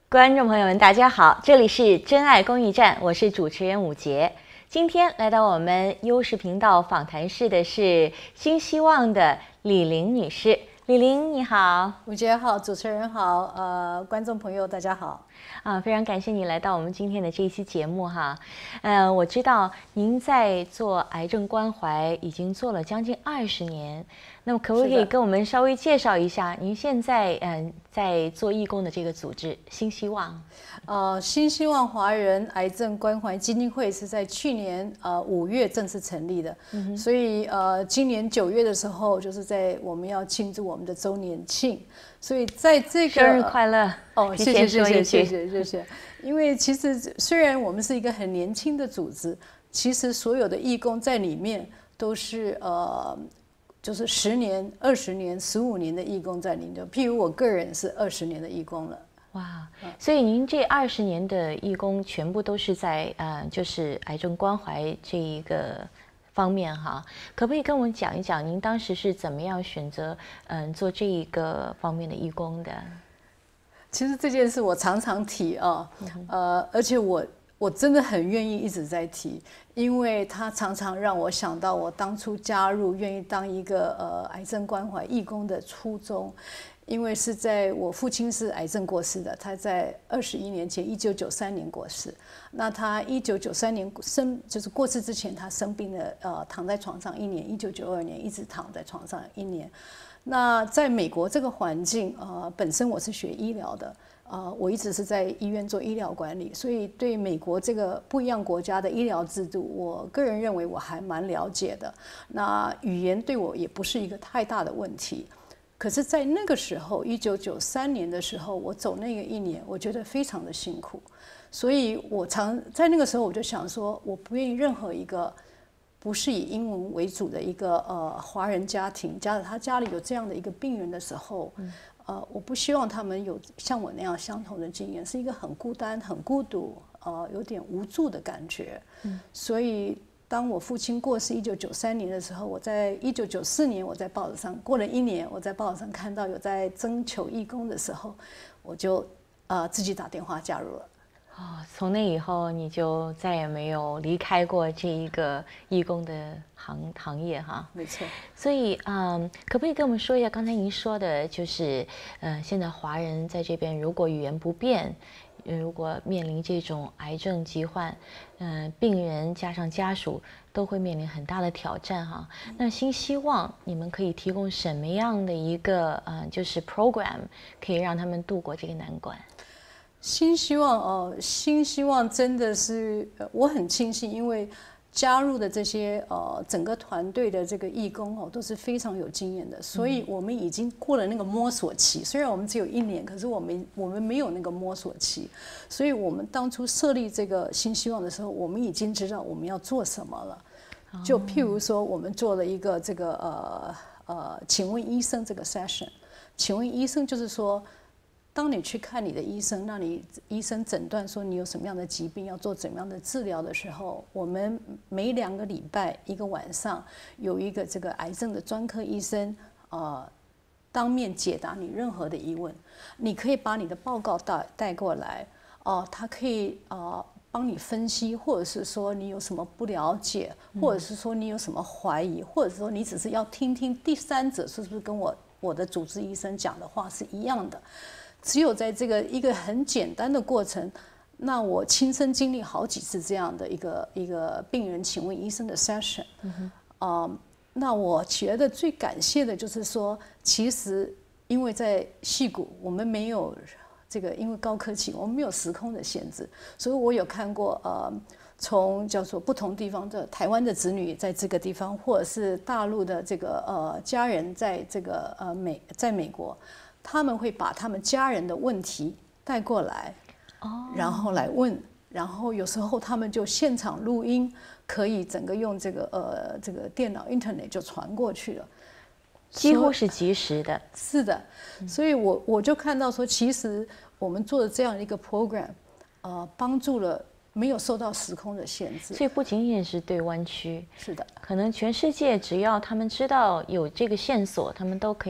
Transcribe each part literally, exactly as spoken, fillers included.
观众朋友们，大家好，这里是真爱公益站，我是主持人武杰。今天来到我们优视频道访谈室的是新希望的李玲女士。李玲，你好。 武杰好，主持人好，呃，观众朋友大家好。 啊，非常感谢你来到我们今天的这一期节目哈。呃，我知道您在做癌症关怀已经做了将近二十年，那么可不可以跟我们稍微介绍一下您现在嗯、呃、在做义工的这个组织新希望？ 呃，新希望华人癌症关怀基金会是在去年呃五月正式成立的，嗯、所以呃今年九月的时候，就是在我们要庆祝我们的周年庆，所以在这个生日快乐哦，谢谢谢谢谢谢谢谢。因为其实虽然我们是一个很年轻的组织，其实所有的义工在里面都是呃。就是十年、二十年、十五年的义工在里头，譬如我个人是二十年的义工了。 哇，所以您这二十年的义工全部都是在呃，就是癌症关怀这一个方面哈，可不可以跟我们讲一讲您当时是怎么样选择嗯、呃、做这一个方面的义工的？ 其实这件事我常常提啊，呃，而且我我真的很愿意一直在提，因为它常常让我想到我当初加入愿意当一个呃癌症关怀义工的初衷。因为是在我父亲是癌症过世的，他在二十一年前，一九九三年过世。那他一九九三年生就是过世之前，他生病了，呃，躺在床上一年。一九九二年一直躺在床上一年。那在美国这个环境，呃，本身我是学医疗的，呃，我一直是在医院做医疗管理，所以对美国这个不一样国家的医疗制度，我个人认为我还蛮了解的。那语言对我也不是一个太大的问题。可是，在那个时候，一九九三年的时候，我走那个一年，我觉得非常的辛苦，所以我常在那个时候，我就想说，我不愿意任何一个不是以英文为主的一个呃华人家庭，假如他家里有这样的一个病人的时候，呃，我不希望他们有像我那样相同的经验，是一个很孤单、很孤独，呃，有点无助的感觉，所以。当我父亲过世一九九三年的时候，我在一九九四年我在报纸上过了一年，我在报纸上看到有在征求义工的时候，我就呃自己打电话加入了。 哦，从那以后你就再也没有离开过这一个义工的行行业哈。 没错。 所以嗯，可不可以跟我们说一下刚才您说的，就是呃，现在华人在这边如果语言不便。如果面临这种癌症疾患，嗯、呃，病人加上家属都会面临很大的挑战哈。那新希望你们可以提供什么样的一个呃，就是 program 可以让他们度过这个难关？ 新希望哦，新希望真的是我很庆幸，因为加入的这些呃整个团队的这个义工哦都是非常有经验的，所以我们已经过了那个摸索期。虽然我们只有一年，可是我们我们没有那个摸索期，所以我们当初设立这个新希望的时候，我们已经知道我们要做什么了。就譬如说，我们做了一个这个呃呃，请问医生这个 session， 请问医生就是说。当你去看你的医生，那你医生诊断说你有什么样的疾病，要做怎么样的治疗的时候，我们每两个礼拜一个晚上有一个这个癌症的专科医生，呃，当面解答你任何的疑问。你可以把你的报告带带过来，哦、呃，他可以呃帮你分析，或者是说你有什么不了解，或者是说你有什么怀疑，或者是说你只是要听听第三者是不是跟我我的主治医生讲的话是一样的。只有在这个一个很简单的过程，那我亲身经历好几次这样的一个一个病人请问医生的 session， 嗯呃、那我觉得最感谢的就是说，其实因为在矽谷我们没有这个，因为高科技我们没有时空的限制，所以我有看过呃，从叫做不同地方的台湾的子女在这个地方，或者是大陆的这个呃家人在这个呃美在美国。他们会把他们家人的问题带过来，哦，然后来问，然后有时候他们就现场录音，可以整个用这个呃这个电脑 Internet 就传过去了， 几乎是即时的。 是的，所以我我就看到说，其实我们做的这样一个 program， 呃，帮助了没有受到时空的限制， 所以不仅仅是对湾区， 是的， 可能全世界只要他们知道有这个线索，他们都可以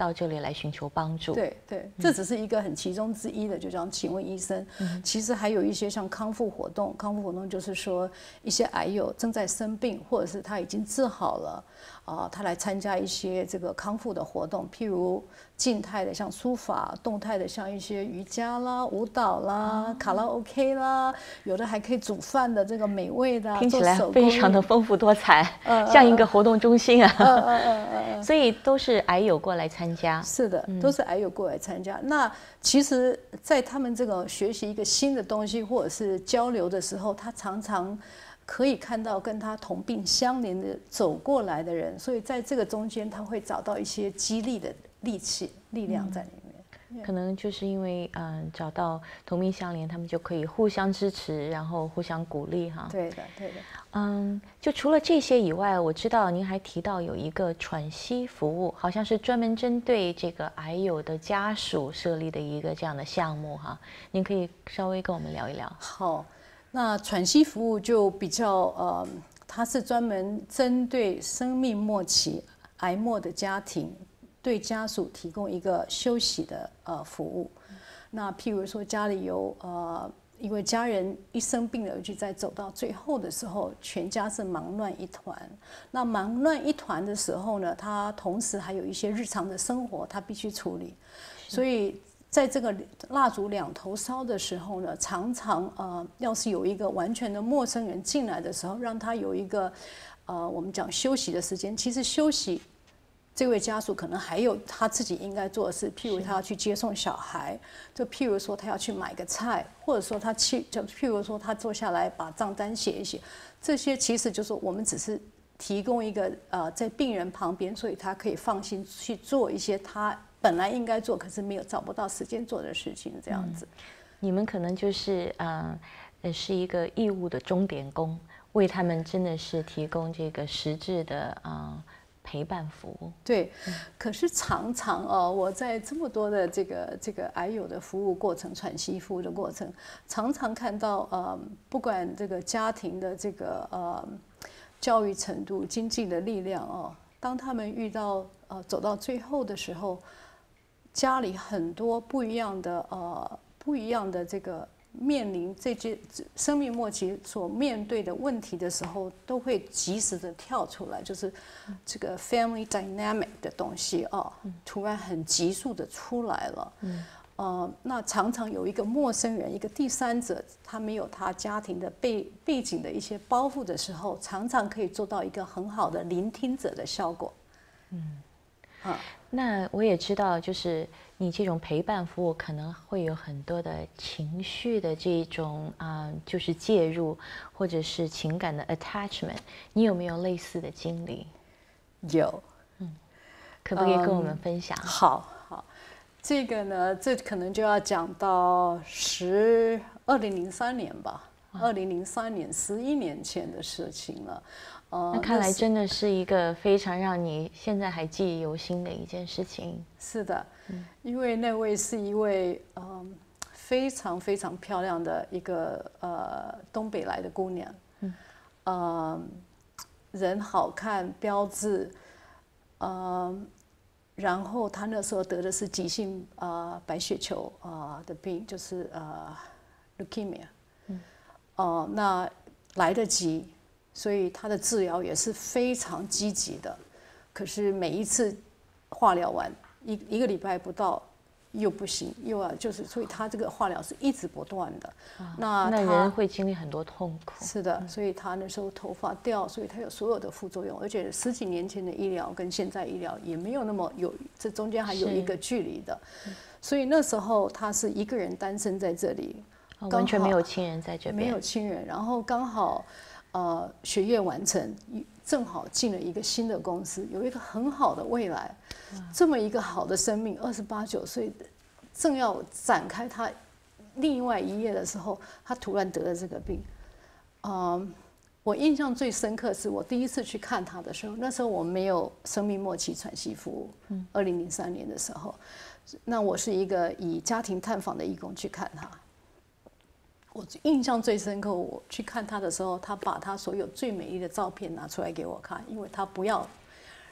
到这里来寻求帮助。 对对，这只是一个很其中之一的，就像请问医生，嗯、其实还有一些像康复活动，康复活动就是说一些癌友正在生病，或者是他已经治好了。啊、呃，他来参加一些这个康复的活动，譬如静态的像书法，动态的像一些瑜伽啦、舞蹈啦、哦、卡拉 OK 啦，有的还可以煮饭的这个美味的， 听起来非常的丰富多彩，呃、像一个活动中心啊。呃呃呃呃、所以都是癌友过来参加。 是的，都是癌友过来参加。嗯、那其实，在他们这个学习一个新的东西或者是交流的时候，他常常可以看到跟他同病相怜的走过来的人，所以在这个中间他会找到一些激励的力气、力量在里面。 可能就是因为嗯、呃、找到同病相怜，他们就可以互相支持，然后互相鼓励哈。 对的，对的。 嗯，就除了这些以外，我知道您还提到有一个喘息服务，好像是专门针对这个癌友的家属设立的一个这样的项目哈。您可以稍微跟我们聊一聊。 好。那喘息服务就比较呃，它是专门针对生命末期癌末的家庭，对家属提供一个休息的呃服务。那譬如说家里有呃，因为家人一生病了，尤其在走到最后的时候，全家是忙乱一团。那忙乱一团的时候呢，他同时还有一些日常的生活，他必须处理，所以。在这个蜡烛两头烧的时候呢，常常呃，要是有一个完全的陌生人进来的时候，让他有一个呃，我们讲休息的时间。其实休息，这位家属可能还有他自己应该做的事，譬如他要去接送小孩，就譬如说他要去买个菜，或者说他去，就譬如说他坐下来把账单写一写，这些其实就是我们只是提供一个呃，在病人旁边，所以他可以放心去做一些他本来应该做，可是没有找不到时间做的事情，这样子。 嗯、你们可能就是呃，是一个义务的钟点工，为他们真的是提供这个实质的呃陪伴服务。 对，嗯、可是常常哦，我在这么多的这个这个癌友的服务过程、喘息服务的过程，常常看到呃，不管这个家庭的这个呃教育程度、经济的力量哦，当他们遇到呃走到最后的时候。家里很多不一样的呃不一样的这个面临这些生命末期所面对的问题的时候，都会及时的跳出来，就是这个 family dynamic 的东西哦，突然很急速的出来了。嗯、呃，那常常有一个陌生人，一个第三者，他没有他家庭的背背景的一些包袱的时候，常常可以做到一个很好的聆听者的效果。嗯。 啊，那我也知道，就是你这种陪伴服务可能会有很多的情绪的这种啊、呃，就是介入，或者是情感的 attachment。你有没有类似的经历？ 有， 嗯，可不可以跟我们分享？ 嗯、好好，这个呢，这可能就要讲到十二零零三年吧，二零零三年十一年前的事情了。 那看来真的是一个非常让你现在还记忆犹新的一件事情。 是的，嗯、因为那位是一位嗯非常非常漂亮的一个呃东北来的姑娘，嗯，呃、人好看，标致，呃，然后她那时候得的是急性呃白血球啊、呃、的病，就是呃 leukemia， 嗯，哦、呃，那来得及。所以他的治疗也是非常积极的，可是每一次化疗完一一个礼拜不到又不行，又要就是，所以他这个化疗是一直不断的。 啊、那那人会经历很多痛苦。 是的，所以他那时候头发掉，所以他有所有的副作用，而且十几年前的医疗跟现在医疗也没有那么有，这中间还有一个距离的。所以那时候他是一个人单身在这里， 哦、完全没有亲人在这边， 没有亲人，然后刚好。呃，学业完成，正好进了一个新的公司，有一个很好的未来，这么一个好的生命，二十八九岁，正要展开他另外一页的时候，他突然得了这个病。嗯、呃，我印象最深刻是我第一次去看他的时候，那时候我没有生命末期喘息服务，二零零三年的时候，那我是一个以家庭探访的义工去看他。我印象最深刻，我去看他的时候，他把他所有最美丽的照片拿出来给我看，因为他不要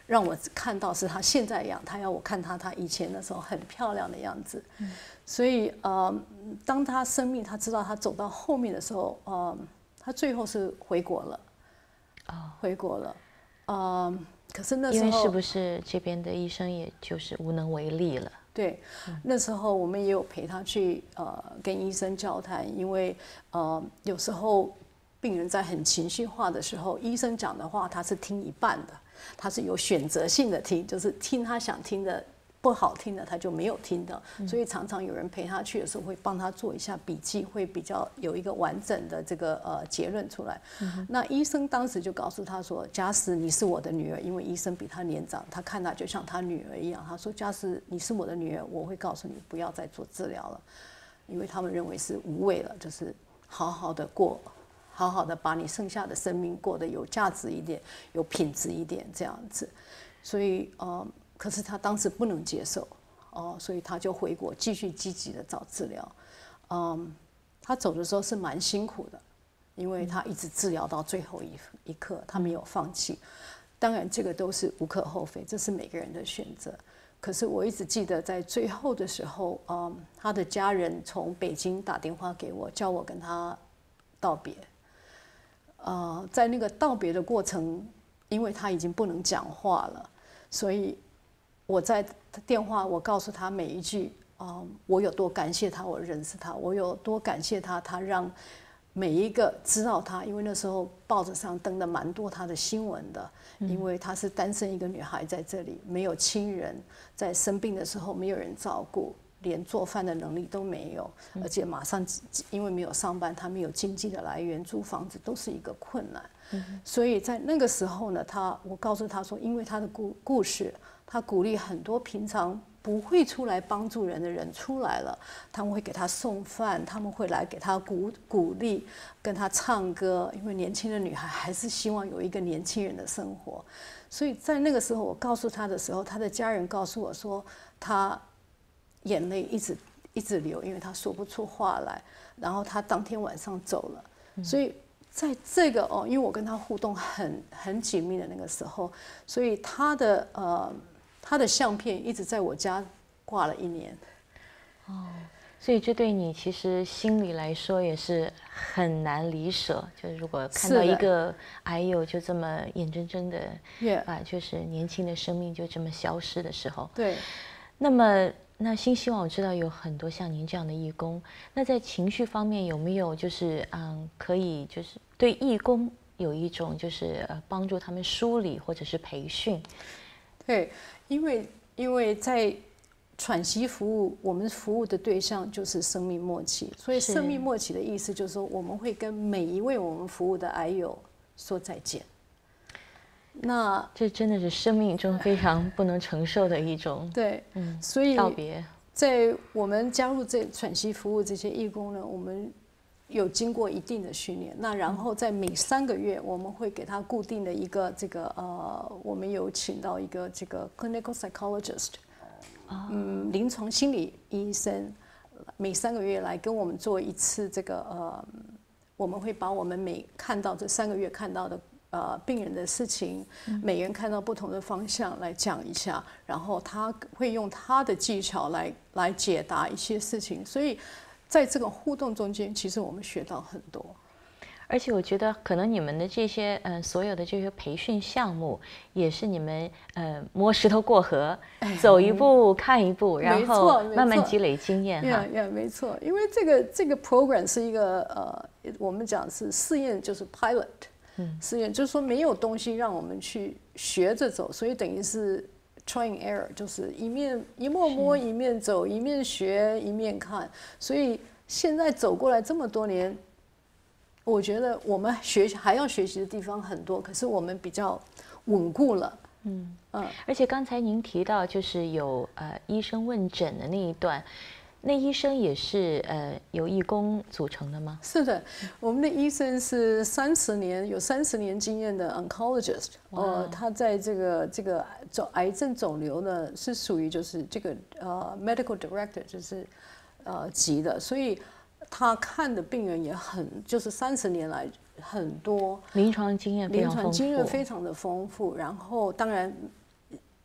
让我看到是他现在一样，他要我看他他以前的时候很漂亮的样子。嗯、所以呃，当他生命他知道他走到后面的时候，呃，他最后是回国了，哦，回国了，呃，可是那时候因为是不是这边的医生也就是无能为力了？ 对，那时候我们也有陪他去呃跟医生交谈，因为呃有时候病人在很情绪化的时候，医生讲的话他是听一半的，他是有选择性的听，就是听他想听的，不好听的他就没有听的，所以常常有人陪他去的时候会帮他做一下笔记，会比较有一个完整的这个呃结论出来。嗯、那医生当时就告诉他说：“假使你是我的女儿，因为医生比他年长，他看他就像他女儿一样。他说：假使你是我的女儿，我会告诉你不要再做治疗了，因为他们认为是无谓了，就是好好的过。”好好的把你剩下的生命过得有价值一点，有品质一点这样子，所以呃，可是他当时不能接受，哦、呃，所以他就回国继续积极的找治疗，嗯，他走的时候是蛮辛苦的，因为他一直治疗到最后一一刻，他没有放弃。当然这个都是无可厚非，这是每个人的选择。可是我一直记得在最后的时候，嗯，他的家人从北京打电话给我，叫我跟他道别。呃，在那个道别的过程，因为他已经不能讲话了，所以我在电话我告诉他每一句，呃，我有多感谢他，我认识他，我有多感谢他，他让每一个知道他，因为那时候报纸上登的蛮多他的新闻的，因为他是单身一个女孩在这里，没有亲人，在生病的时候没有人照顾。连做饭的能力都没有，而且马上因为没有上班，他没有经济的来源，租房子都是一个困难。嗯、所以在那个时候呢，他我告诉他说，因为他的故故事，他鼓励很多平常不会出来帮助人的人出来了，他们会给他送饭，他们会来给他鼓鼓励，跟他唱歌，因为年轻的女孩还是希望有一个年轻人的生活。所以在那个时候，我告诉他的时候，他的家人告诉我说，他眼泪一直一直流，因为他说不出话来。然后他当天晚上走了，嗯、所以在这个哦，因为我跟他互动很很紧密的那个时候，所以他的呃他的相片一直在我家挂了一年。 哦，所以这对你其实心里来说也是很难离舍。就是如果看到一个癌友就这么眼睁睁的啊，就是年轻的生命就这么消失的时候， 对， 那么。那新希望我知道有很多像您这样的义工，那在情绪方面有没有就是嗯可以就是对义工有一种就是呃帮助他们梳理或者是培训？ 对，因为因为在喘息服务，我们服务的对象就是生命末期，所以生命末期的意思就是说我们会跟每一位我们服务的癌友说再见。那这真的是生命中非常不能承受的一种对，嗯，所以道别。 在我们加入这喘息服务这些义工呢，我们有经过一定的训练。那然后在每三个月，我们会给他固定的一个这个呃，我们有请到一个这个 clinical psychologist， 嗯，临床心理医生，每三个月来跟我们做一次这个呃，我们会把我们每看到这三个月看到的。呃，病人的事情，每人看到不同的方向来讲一下，然后他会用他的技巧来来解答一些事情，所以在这个互动中间，其实我们学到很多。 而且我觉得，可能你们的这些呃所有的这些培训项目，也是你们呃摸石头过河，走一步看一步，然后慢慢积累经验哈。 呀呀，没错，因为这个这个 program 是一个呃，我们讲是试验，就是 pilot。试验就是说没有东西让我们去学着走，所以等于是 try and error， 就是一面一面摸一面走，一面学一面看。所以现在走过来这么多年，我觉得我们学还要学习的地方很多，可是我们比较稳固了。 嗯嗯，而且刚才您提到就是有呃医生问诊的那一段。那医生也是呃由义工组成的吗？ 是的，我们的医生是三十年有三十年经验的 oncologist， 呃，他在这个这个肿癌症肿瘤呢是属于就是这个呃 medical director 就是呃级的，所以他看的病人也很就是三十年来很多临床经验非常丰富， 临床经验非常的丰富，然后当然。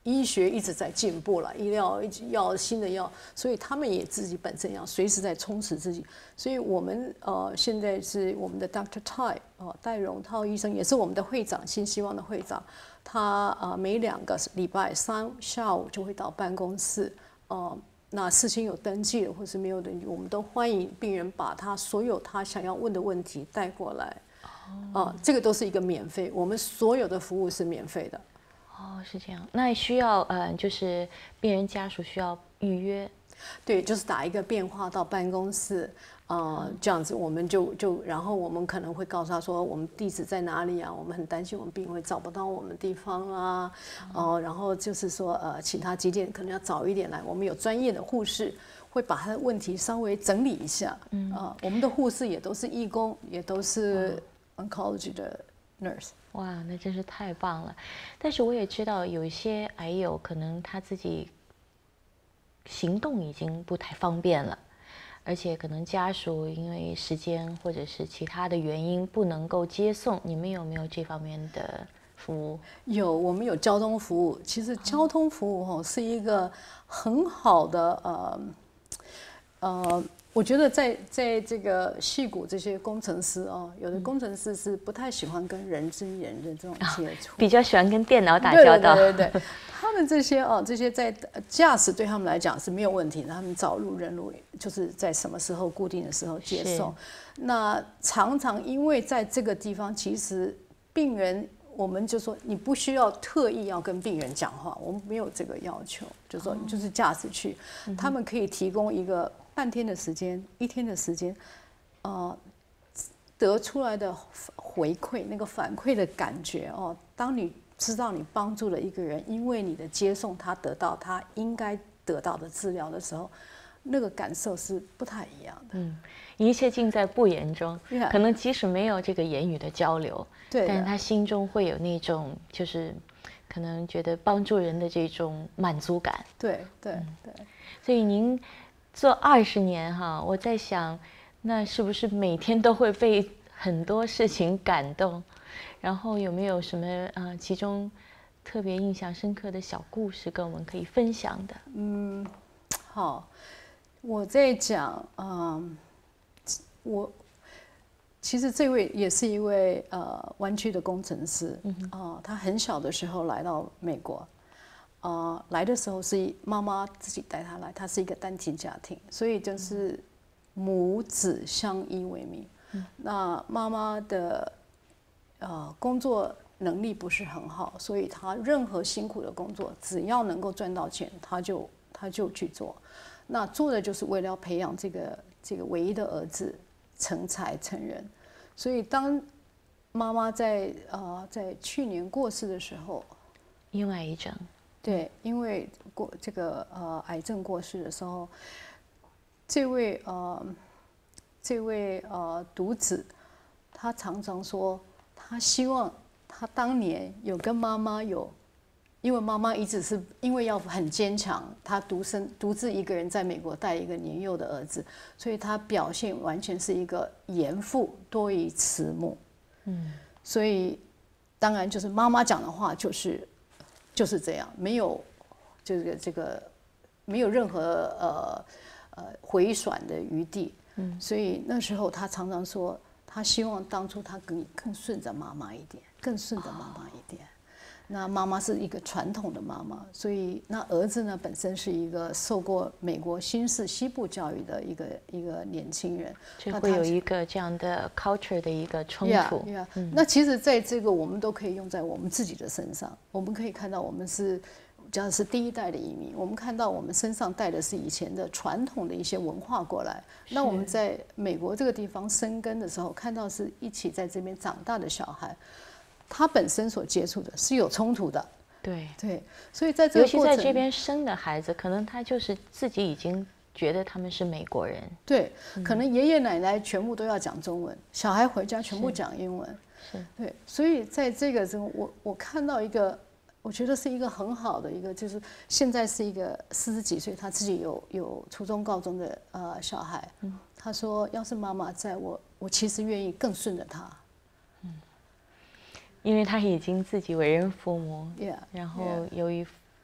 医学一直在进步了，医疗一直要新的药，所以他们也自己本身要随时在充实自己。所以我们呃现在是我们的 Doctor Tai 哦戴荣涛医生，也是我们的会长，新希望的会长。他啊、呃、每两个礼拜三下午就会到办公室，呃，那事情有登记的或是没有登记，我们都欢迎病人把他所有他想要问的问题带过来。啊、呃，这个都是一个免费，我们所有的服务是免费的。 哦，是这样。那需要呃，就是病人家属需要预约。 对，就是打一个电话到办公室，呃，这样子我们就就，然后我们可能会告诉他说，我们地址在哪里啊？我们很担心我们病人会找不到我们地方啊，哦、呃，然后就是说，呃，请他几点可能要早一点来，我们有专业的护士会把他的问题稍微整理一下，嗯，啊、呃，我们的护士也都是义工，也都是 oncology 的 nurse。 哇，那真是太棒了！但是我也知道有一些癌友可能他自己行动已经不太方便了，而且可能家属因为时间或者是其他的原因不能够接送，你们有没有这方面的服务？ 有，我们有交通服务。其实交通服务哈是一个很好的呃呃。我觉得在在这个矽谷这些工程师哦，有的工程师是不太喜欢跟人之人的这种接触， 比较喜欢跟电脑打交道。 对对对对，他们这些哦，这些在驾驶对他们来讲是没有问题的，他们找路认路，就是在什么时候固定的时候接送。那常常因为在这个地方，其实病人我们就说你不需要特意要跟病人讲话，我们没有这个要求，就说你就是驾驶去，哦、他们可以提供一个。半天的时间，一天的时间，呃，得出来的回馈，那个反馈的感觉哦，当你知道你帮助了一个人，因为你的接送，他得到他应该得到的治疗的时候，那个感受是不太一样的。 嗯，一切尽在不言中。Yeah. 可能即使没有这个言语的交流， 对， 但是他心中会有那种就是可能觉得帮助人的这种满足感。 对对对， 嗯、所以您。做二十年哈，我在想，那是不是每天都会被很多事情感动？然后有没有什么呃，其中特别印象深刻的小故事跟我们可以分享的？ 嗯，好，我在讲，嗯，我其实这位也是一位呃湾区的工程师，嗯、呃，他很小的时候来到美国。呃，来的时候是妈妈自己带他来，他是一个单亲家庭，所以就是母子相依为命。嗯、那妈妈的呃工作能力不是很好，所以他任何辛苦的工作，只要能够赚到钱，他就他就去做。那做的就是为了要培养这个这个唯一的儿子成才成人。所以当妈妈在呃在去年过世的时候， 因为癌症。 对，因为过这个呃癌症过世的时候，这位呃这位呃独子，他常常说，他希望他当年有跟妈妈有，因为妈妈一直是因为要很坚强，他独生独自一个人在美国带一个年幼的儿子，所以他表现完全是一个严父多于慈母。嗯，所以当然就是妈妈讲的话就是。就是这样，没有这个这个没有任何呃呃回转的余地。嗯，所以那时候他常常说，他希望当初他更更顺着妈妈一点，更顺着妈妈一点。那妈妈是一个传统的妈妈，所以那儿子呢本身是一个受过美国新式西部教育的一个一个年轻人， 就会有一个这样的 culture 的一个冲突。 Yeah, yeah. 嗯、那其实在这个我们都可以用在我们自己的身上，我们可以看到我们是，假如是第一代的移民，我们看到我们身上带的是以前的传统的一些文化过来。那我们在美国这个地方生根的时候，看到是一起在这边长大的小孩。他本身所接触的是有冲突的， 对对，所以在这个过程， 尤其在这边生的孩子，可能他就是自己已经觉得他们是美国人， 对，嗯、可能爷爷奶奶全部都要讲中文，小孩回家全部讲英文， 是， 对，所以在这个中，我我看到一个，我觉得是一个很好的一个，就是现在是一个四十几岁，他自己有有初中、高中的呃小孩，嗯、他说要是妈妈在我，我其实愿意更顺着他。 因为他已经自己为人父母， yeah, 然后由于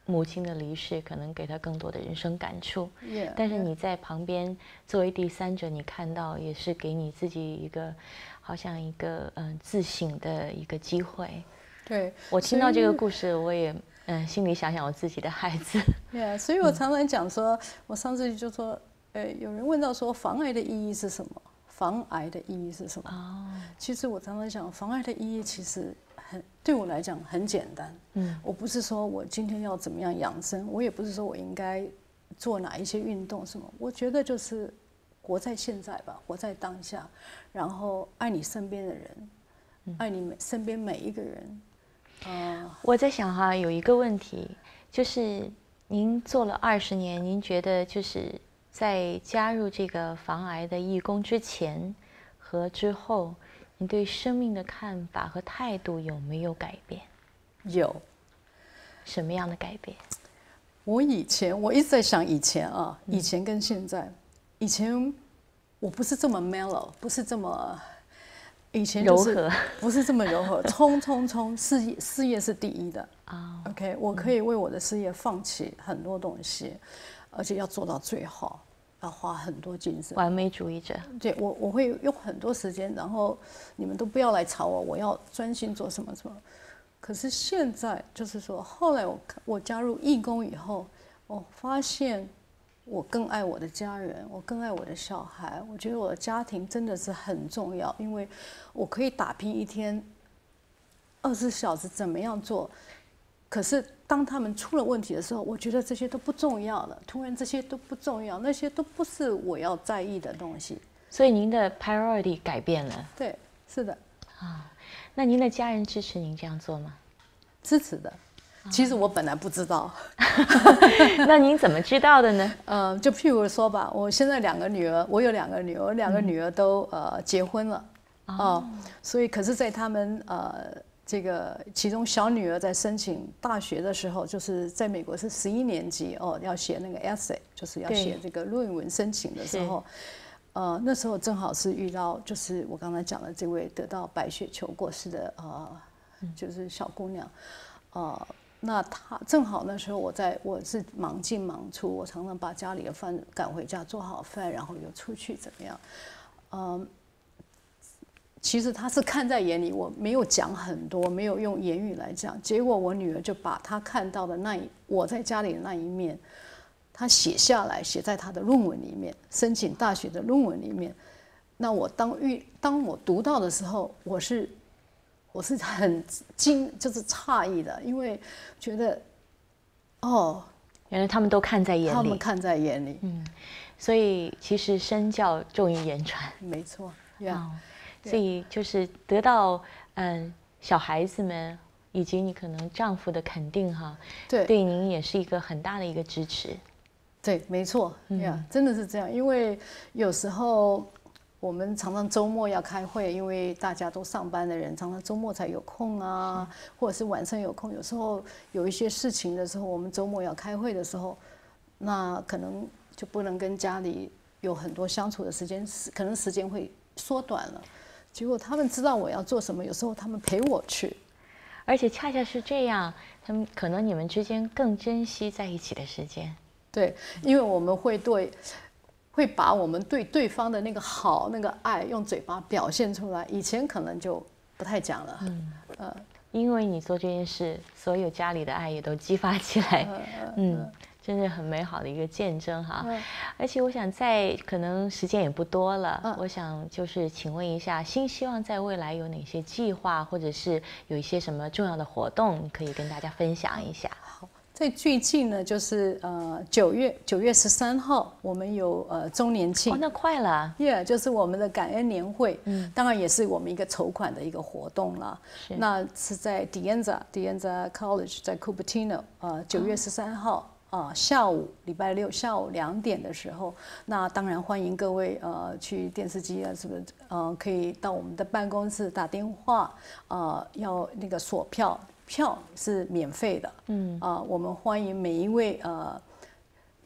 母亲的离世可能给他更多的人生感触。 Yeah, 但是你在旁边作为第三者，你看到也是给你自己一个好像一个嗯、呃、自省的一个机会。 对， 我听到这个故事，我也嗯、呃、心里想想我自己的孩子。 Yeah, 所以我常常讲说，嗯、我上次就说，呃，有人问到说防癌的意义是什么？防癌的意义是什么？哦，其实我常常讲，防癌的意义其实很对我来讲很简单。嗯，我不是说我今天要怎么样养生，我也不是说我应该做哪一些运动什么。我觉得就是活在现在吧，活在当下，然后爱你身边的人，嗯、爱你身边每一个人。啊、呃， 我在想哈，有一个问题，就是您做了二十年，您觉得就是在加入这个防癌的义工之前和之后，你对生命的看法和态度有没有改变？ 有。 什么样的改变？ 我以前我一直在想以前啊，以前跟现在，嗯、以前我不是这么 mellow， 不是这么。以前就是柔和， 不是这么柔和，冲冲冲，事业事业是第一的啊。Oh, OK， 我可以为我的事业放弃很多东西，嗯、而且要做到最好，要花很多精神。 完美主义者。 对我，我会用很多时间，然后你们都不要来吵我，我要专心做什么什么。可是现在就是说，后来我我加入义工以后，我发现。我更爱我的家人，我更爱我的小孩。我觉得我的家庭真的是很重要，因为我可以打拼一天二十四小时怎么样做。可是当他们出了问题的时候，我觉得这些都不重要了。突然这些都不重要，那些都不是我要在意的东西。 所以您的 priority 改变了。 对，是的。 啊，那您的家人支持您这样做吗？ 支持的。其实我本来不知道， 那您怎么知道的呢？ 呃，就譬如说吧，我现在两个女儿，我有两个女儿，两个女儿都、嗯、呃结婚了，哦、呃，所以可是，在他们呃这个其中小女儿在申请大学的时候，就是在美国是十一年级哦，要写那个 essay， 就是要写这个论文申请的时候，呃，那时候正好是遇到就是我刚才讲的这位得到白血球过世的呃，就是小姑娘，呃。那他正好那时候我在我是忙进忙出，我常常把家里的饭赶回家，做好饭，然后又出去怎么样？嗯，其实他是看在眼里，我没有讲很多，没有用言语来讲。结果我女儿就把她看到的那一我在家里的那一面，她写下来，写在她的论文里面，申请大学的论文里面。那我当遇当我读到的时候，我是。我是很惊，就是诧异的，因为觉得，哦， 原来他们都看在眼里， 他们看在眼里， 嗯，所以其实身教重于言传， 没错，呀、 哦，所以就是得到嗯小孩子们以及你可能丈夫的肯定哈， 对， 对您也是一个很大的一个支持， 对，没错，呀、嗯，真的是这样，因为有时候。我们常常周末要开会，因为大家都上班的人，常常周末才有空啊，或者是晚上有空。有时候有一些事情的时候，我们周末要开会的时候，那可能就不能跟家里有很多相处的时间，可能时间会缩短了。结果他们知道我要做什么，有时候他们陪我去， 而且恰恰是这样，他们可能你们之间更珍惜在一起的时间。 对，因为我们会对。会把我们对对方的那个好、那个爱用嘴巴表现出来。以前可能就不太讲了，嗯，呃， 因为你做这件事，所有家里的爱也都激发起来，呃、嗯，真是很美好的一个见证哈。呃、而且我想在可能时间也不多了，呃、我想就是请问一下，新希望在未来有哪些计划，或者是有一些什么重要的活动，你可以跟大家分享一下。 好。在最近呢，就是呃九月九月十三号，我们有呃周年庆。 哦，那快了。 Yeah， 就是我们的感恩年会，嗯，当然也是我们一个筹款的一个活动啦。是。那是在 De Anza De Anza College 在 Cupertino， 呃，九月十三号啊、呃、下午礼拜六下午两点的时候，那当然欢迎各位呃去电视机啊，是不是呃可以到我们的办公室打电话，呃要那个锁票。票是免费的，嗯啊、呃，我们欢迎每一位呃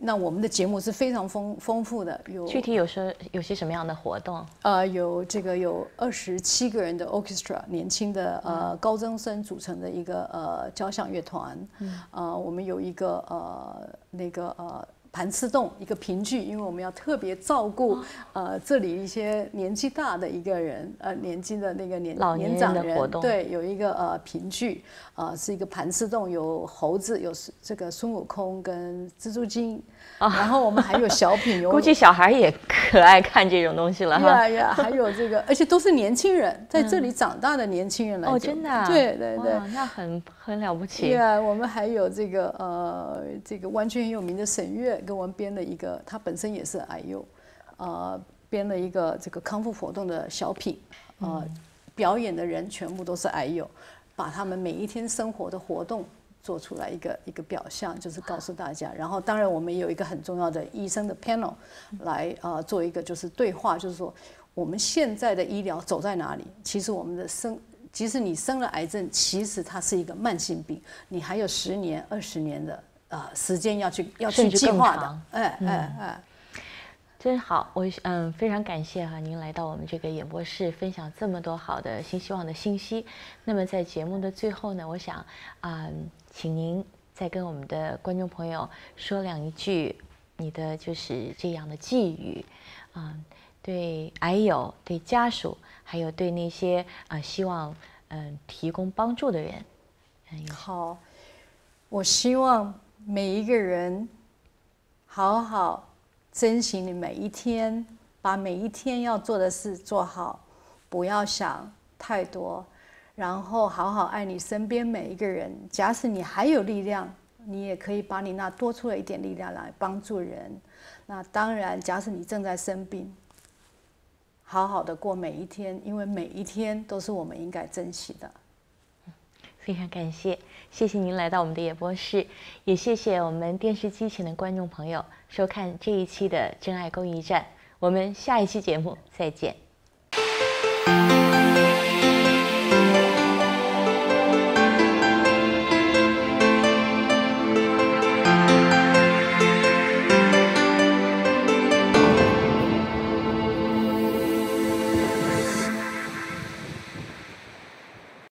那我们的节目是非常丰丰富的，有具体有说有些什么样的活动？ 呃，有这个有二十七个人的 orchestra， 年轻的呃高中生组成的一个呃交响乐团。嗯，呃，我们有一个呃那个呃。盘丝洞一个评剧，因为我们要特别照顾，呃，这里一些年纪大的一个人，呃，年纪的那个年老年年长人的活动， 对，有一个呃评剧，呃，是一个盘丝洞，有猴子，有这个孙悟空跟蜘蛛精，哦、然后我们还有小品，有估计小孩也可爱看这种东西了哈。 呀呀，还有这个，而且都是年轻人，在这里长大的年轻人来讲， 哦，真的、啊， 对对对， 那很很了不起。 对啊，我们还有这个呃，这个完全很有名的沈月。跟我们编了一个，他本身也是癌友，呃，编了一个这个康复活动的小品，呃，嗯、表演的人全部都是癌友，把他们每一天生活的活动做出来一个一个表象，就是告诉大家。然后，当然我们也有一个很重要的医生的 panel 来呃做一个就是对话，就是说我们现在的医疗走在哪里？其实我们的生，即使你生了癌症，其实它是一个慢性病，你还有十年、二十年的。呃，时间要去要去计划的，哎哎哎， 真好！我嗯非常感谢哈、啊、您来到我们这个演播室，分享这么多好的新希望的信息。那么在节目的最后呢，我想啊、嗯，请您再跟我们的观众朋友说两句你的就是这样的寄语啊、嗯，对癌友、对家属，还有对那些啊、呃、希望嗯提供帮助的人。 嗯，好，我希望。每一个人好好珍惜你每一天，把每一天要做的事做好，不要想太多，然后好好爱你身边每一个人。假使你还有力量，你也可以把你那多出了一点力量来帮助人。那当然，假使你正在生病，好好的过每一天，因为每一天都是我们应该珍惜的。 非常感谢，谢谢您来到我们的演播室，也谢谢我们电视机前的观众朋友收看这一期的真爱公益站，我们下一期节目再见。